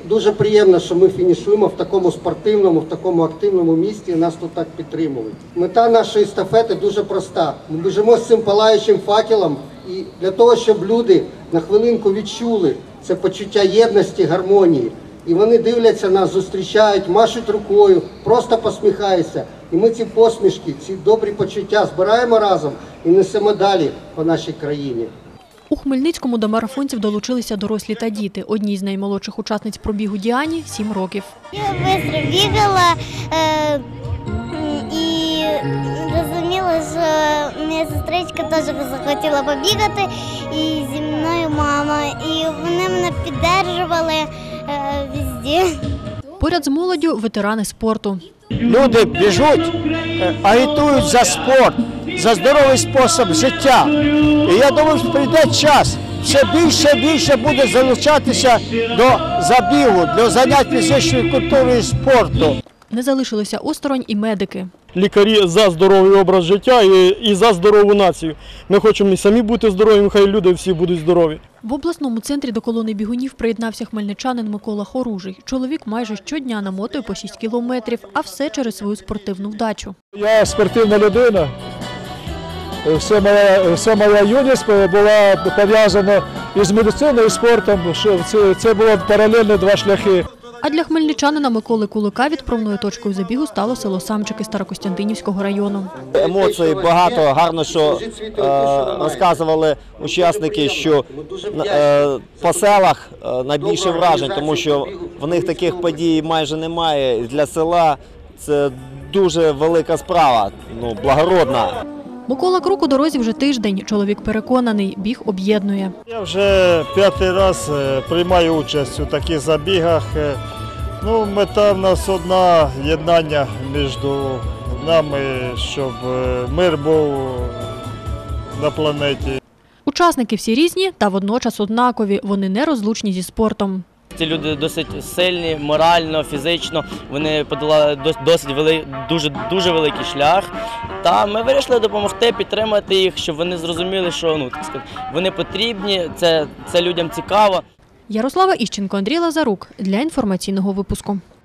дуже приємно, що ми фінішуємо в такому спортивному, в такому активному місті і нас тут так підтримують. Мета нашої естафети дуже проста. Ми біжимо з цим палаючим факелом і для того, щоб люди на хвилинку відчули це почуття єдності, гармонії. І вони дивляться нас, зустрічають, машуть рукою, просто посміхаються. І ми ці посмішки, ці добрі почуття збираємо разом і несемо далі по нашій країні. У Хмельницькому до марафонців долучилися дорослі та діти. Одній з наймолодших учасниць пробігу Діані – 7 років. Я швидко бігала і розуміла, що моя сестричка теж захотіла побігати, і зі мною мама. І вони мене підтримували везде. Поряд з молоддю – ветерани спорту. Люди біжуть, агітують за спорт, за здоровий спосіб життя. І я думаю, що прийде час, все більше і більше буде залучатися до забігу, до занять фізичною культурою і спорту. Не залишилися осторонь і медики. Лікарі за здоровий образ життя і за здорову націю. Ми хочемо і самі бути здорові, хай люди всі будуть здорові. В обласному центрі до колони бігунів приєднався хмельничанин Микола Хоружий. Чоловік майже щодня намотує по 6 кілометрів, а все через свою спортивну вдачу. Я спортивна людина. Вся моя юність була пов'язана із медициною і спортом. Це було паралельно два шляхи. А для хмельничанина Миколи Кулика відправною точкою забігу стало село Самчики Старокостянтинівського району. Емоцій багато, гарно, що розказували учасники, що по селах найбільше вражень, тому що в них таких подій майже немає. Для села це дуже велика справа, благородна. Микола Крук у дорозі вже тиждень. Чоловік переконаний, біг об'єднує. Я вже 5-й раз приймаю участь у таких забігах. Мета в нас одна – єднання між нами, щоб мир був на планеті. Учасники всі різні та водночас однакові. Вони нерозлучні зі спортом. Ці люди досить сильні, морально, фізично, вони подолали дуже великий шлях. Та ми вирішили допомогти, підтримати їх, щоб вони зрозуміли, що вони потрібні, це людям цікаво. Ярослава Іщенко, Андрій Лазарук для інформаційного випуску.